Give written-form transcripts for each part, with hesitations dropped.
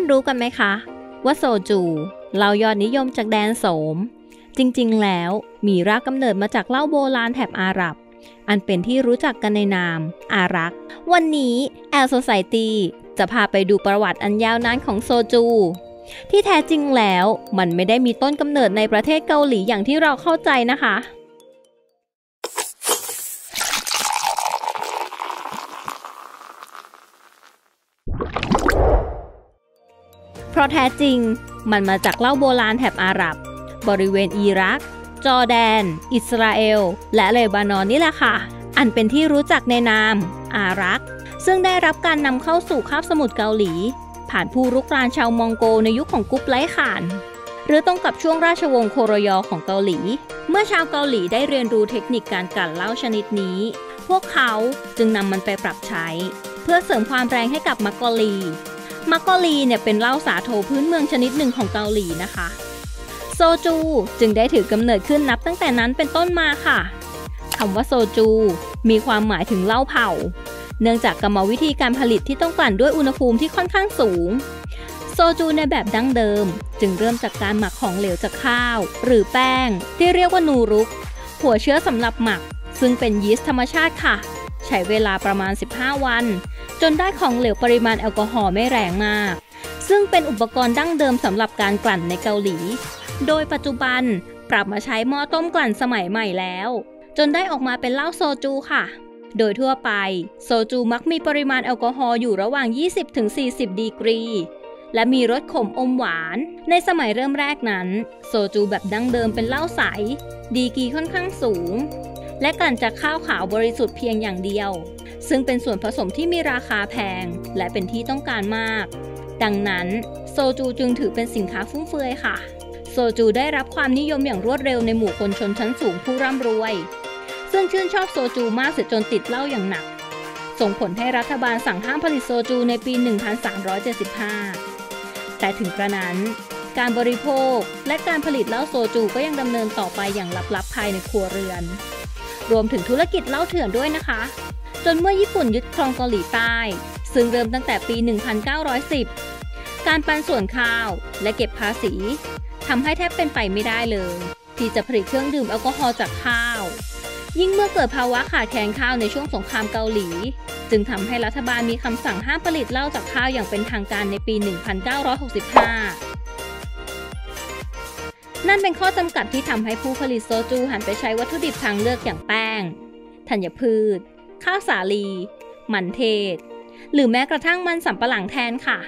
รู้กันไหมคะว่าโซจูเหล้ายอดนิยมจากแดนโสมจริงๆแล้วมีรากกำเนิดมาจากเหล้าโบราณแถบอาหรับอันเป็นที่รู้จักกันในนามอารักวันนี้แอลโซไซตี้จะพาไปดูประวัติอันยาวนานของโซจูที่แท้จริงแล้วมันไม่ได้มีต้นกำเนิดในประเทศเกาหลีอย่างที่เราเข้าใจนะคะเพราะแท้จริงมันมาจากเหล้าโบราณแถบอาหรับบริเวณอิรักจอร์แดนอิสราเอลและเลบานอนนี่แหละค่ะอันเป็นที่รู้จักในนามอารักซึ่งได้รับการนำเข้าสู่คาบสมุทรเกาหลีผ่านผู้รุกรานชาวมองโกในยุคของกุ๊ปไลข่านหรือตรงกับช่วงราชวงศ์โครยอของเกาหลีเมื่อชาวเกาหลีได้เรียนรู้เทคนิคการกลั่นเหล้าชนิดนี้พวกเขาจึงนำมันไปปรับใช้เพื่อเสริมความแรงให้กับมักกอลีเนี่ยเป็นเหล้าสาโทพื้นเมืองชนิดหนึ่งของเกาหลีนะคะโซจูจึงได้ถือกำเนิดขึ้นนับตั้งแต่นั้นเป็นต้นมาค่ะคำว่าโซจูมีความหมายถึงเหล้าเผาเนื่องจากกรรมวิธีการผลิตที่ต้องกลั่นด้วยอุณหภูมิที่ค่อนข้างสูงโซจูในแบบดั้งเดิมจึงเริ่มจากการหมักของเหลวจากข้าวหรือแป้งที่เรียกว่านูรุกหัวเชื้อสำหรับหมักซึ่งเป็นยีสต์ธรรมชาติค่ะใช้เวลาประมาณ15วันจนได้ของเหลวปริมาณแอลกอฮอล์ไม่แรงมากซึ่งเป็นอุปกรณ์ดั้งเดิมสำหรับการกลั่นในเกาหลีโดยปัจจุบันปรับมาใช้หม้อต้มกลั่นสมัยใหม่แล้วจนได้ออกมาเป็นเหล้าโซจูค่ะโดยทั่วไปโซจูมักมีปริมาณแอลกอฮอล์อยู่ระหว่าง 20-40 ดีกรีและมีรสขมอมหวานในสมัยเริ่มแรกนั้นโซจูแบบดั้งเดิมเป็นเหล้าใสดีกรีค่อนข้างสูงและกลั่นจากข้าวขาวบริสุทธิ์เพียงอย่างเดียวซึ่งเป็นส่วนผสมที่มีราคาแพงและเป็นที่ต้องการมากดังนั้นโซจูจึงถือเป็นสินค้าฟุ่มเฟือยค่ะโซจูได้รับความนิยมอย่างรวดเร็วในหมู่คนชนชั้นสูงผู้ร่ำรวยซึ่งชื่นชอบโซจูมากเสียจนติดเหล้าอย่างหนักส่งผลให้รัฐบาลสั่งห้ามผลิตโซจูในปี 1375 แต่ถึงกระนั้นการบริโภคและการผลิตเหล้าโซจูก็ยังดำเนินต่อไปอย่างลับๆภายในครัวเรือนรวมถึงธุรกิจเหล้าเถื่อนด้วยนะคะจนเมื่อญี่ปุ่นยึดครองเกาหลีใต้ซึ่งเริ่มตั้งแต่ปี 1910 การปันส่วนข้าวและเก็บภาษีทำให้แทบเป็นไปไม่ได้เลยที่จะผลิตเครื่องดื่มแอลกอฮอล์จากข้าวยิ่งเมื่อเกิดภาวะขาดแคลนข้าวในช่วงสงครามเกาหลีจึงทำให้รัฐบาลมีคำสั่งห้ามผลิตเหล้าจากข้าวอย่างเป็นทางการในปี 1965 นั่นเป็นข้อจำกัดที่ทำให้ผู้ผลิตโซจูหันไปใช้วัตถุดิบทางเลือกอย่างแป้งธัญพืชข้าวสาลีมันเทศหรือแม้กระทั่งมันสำปะหลังแทนค่ะ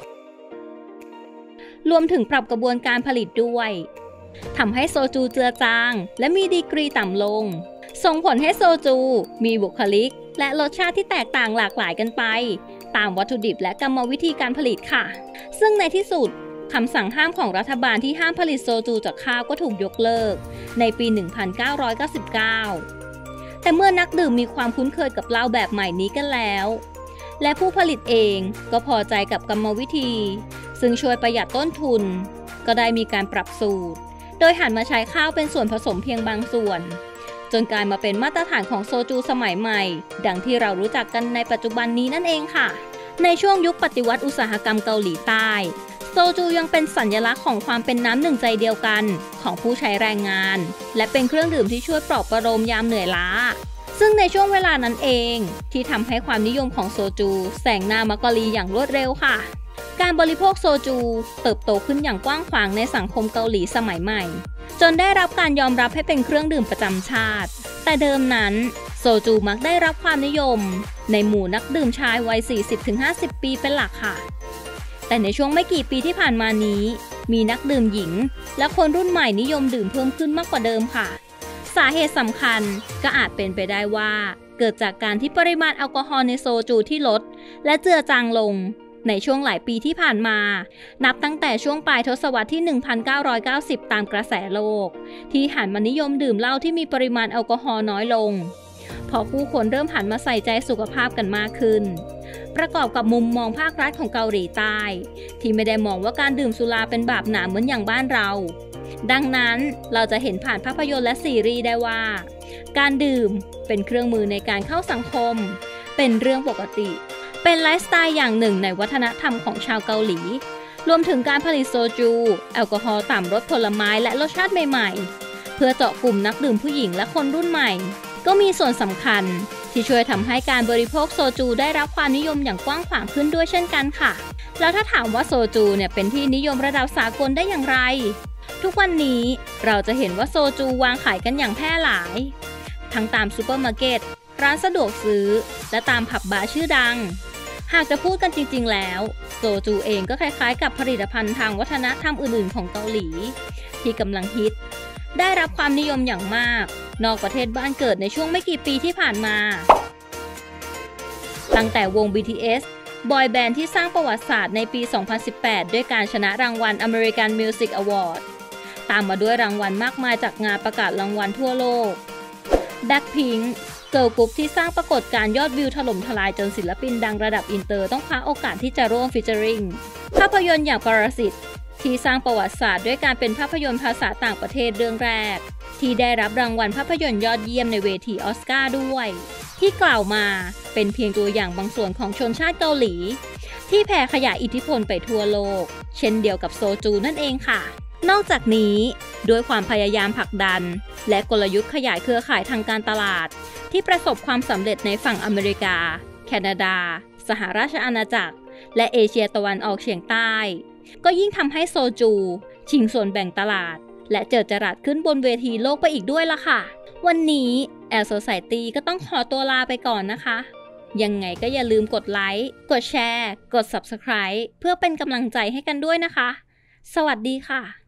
รวมถึงปรับกระบวนการผลิตด้วยทำให้โซจูเจือจางและมีดีกรีต่ำลงส่งผลให้โซจูมีบุคลิกและรสชาติที่แตกต่างหลากหลายกันไปตามวัตถุดิบและกรรมวิธีการผลิตค่ะซึ่งในที่สุดคำสั่งห้ามของรัฐบาลที่ห้ามผลิตโซจูจากข้าวก็ถูกยกเลิกในปี 1999 แต่เมื่อนักดื่มมีความคุ้นเคยกับเหล้าแบบใหม่นี้กันแล้วและผู้ผลิตเองก็พอใจกับกรรมวิธีซึ่งช่วยประหยัดต้นทุนก็ได้มีการปรับสูตรโดยหันมาใช้ข้าวเป็นส่วนผสมเพียงบางส่วนจนกลายมาเป็นมาตรฐานของโซจูสมัยใหม่ดังที่เรารู้จักกันในปัจจุบันนี้นั่นเองค่ะในช่วงยุคปฏิวัติอุตสาหกรรมเกาหลีใต้โซจูยังเป็นสัญลักษณ์ของความเป็นน้ำหนึ่งใจเดียวกันของผู้ใช้แรงงานและเป็นเครื่องดื่มที่ช่วยปลอบประโลมยามเหนื่อยล้าซึ่งในช่วงเวลานั้นเองที่ทำให้ความนิยมของโซจูแซงหน้ามักกอลีอย่างรวดเร็วค่ะการบริโภคโซจูเติบโตขึ้นอย่างกว้างขวางในสังคมเกาหลีสมัยใหม่จนได้รับการยอมรับให้เป็นเครื่องดื่มประจำชาติแต่เดิมนั้นโซจูมักได้รับความนิยมในหมู่นักดื่มชายวัย 40-50 ปีเป็นหลักค่ะแต่ในช่วงไม่กี่ปีที่ผ่านมานี้มีนักดื่มหญิงและคนรุ่นใหม่นิยมดื่มเพิ่มขึ้นมากกว่าเดิมค่ะสาเหตุสำคัญก็อาจเป็นไปได้ว่าเกิดจากการที่ปริมาณแอลกอฮอล์ในโซจูที่ลดและเจือจางลงในช่วงหลายปีที่ผ่านมานับตั้งแต่ช่วงปลายทศวรรษที่ 1990 ตามกระแสโลกที่หันมานิยมดื่มเหล้าที่มีปริมาณแอลกอฮอล์น้อยลงพอผู้คนเริ่มหันมาใส่ใจสุขภาพกันมากขึ้นประกอบกับมุมมองภาครัฐของเกาหลีใต้ที่ไม่ได้มองว่าการดื่มสุราเป็นบาปหนาเหมือนอย่างบ้านเราดังนั้นเราจะเห็นผ่านภาพยนตร์และซีรีส์ได้ว่าการดื่มเป็นเครื่องมือในการเข้าสังคมเป็นเรื่องปกติเป็นไลฟ์สไตล์อย่างหนึ่งในวัฒนธรรมของชาวเกาหลีรวมถึงการผลิตโซจูแอลกอฮอล์ต่ำรสผลไม้และรสชาติใหม่ๆเพื่อเจาะกลุ่มนักดื่มผู้หญิงและคนรุ่นใหม่ก็มีส่วนสำคัญที่ช่วยทำให้การบริโภคโซจูได้รับความนิยมอย่างกว้างขวางขึ้นด้วยเช่นกันค่ะแล้วถ้าถามว่าโซจูเนี่ยเป็นที่นิยมระดับสากลได้อย่างไรทุกวันนี้เราจะเห็นว่าโซจูวางขายกันอย่างแพร่หลายทั้งตามซูเปอร์มาร์เก็ตร้านสะดวกซื้อและตามผับบาร์ชื่อดังหากจะพูดกันจริงๆแล้วโซจูเองก็คล้ายๆกับผลิตภัณฑ์ทางวัฒนธรรมอื่นๆของเกาหลีที่กำลังฮิตได้รับความนิยมอย่างมากนอกประเทศบ้านเกิดในช่วงไม่กี่ปีที่ผ่านมาตั้งแต่วง BTS บอยแบนด์ที่สร้างประวัติศาสตร์ในปี 2018 ด้วยการชนะรางวัล American Music Award ตามมาด้วยรางวัลมากมายจากงานประกาศรางวัลทั่วโลก Blackpink เกิร์ลกรุ๊ปที่สร้างปรากฏการณ์ยอดวิวถล่มทลายจนศิลปินดังระดับอินเตอร์ต้องคว้าโอกาสที่จะร่วมฟีเจอริงภาพยนตร์อย่างปรสิตที่สร้างประวัติศาสตร์ด้วยการเป็นภาพยนตร์ภาษาต่างประเทศเรื่องแรกที่ได้รับรางวัลภาพยนตร์ยอดเยี่ยมในเวทีออสการ์ด้วยที่กล่าวมาเป็นเพียงตัวอย่างบางส่วนของชนชาติเกาหลีที่แผ่ขยายอิทธิพลไปทั่วโลกเช่นเดียวกับโซจูนั่นเองค่ะนอกจากนี้ด้วยความพยายามผลักดันและกลยุทธ์ขยายเครือข่ายทางการตลาดที่ประสบความสำเร็จในฝั่งอเมริกาแคนาดาสหราชอาณาจักรและเอเชียตะวันออกเฉียงใต้ก็ยิ่งทำให้โซจูชิงส่วนแบ่งตลาดและเจิดจรัสขึ้นบนเวทีโลกไปอีกด้วยล่ะค่ะวันนี้แอลโซไซตี้ก็ต้องขอตัวลาไปก่อนนะคะยังไงก็อย่าลืมกดไลค์กดแชร์กด Subscribe เพื่อเป็นกำลังใจให้กันด้วยนะคะสวัสดีค่ะ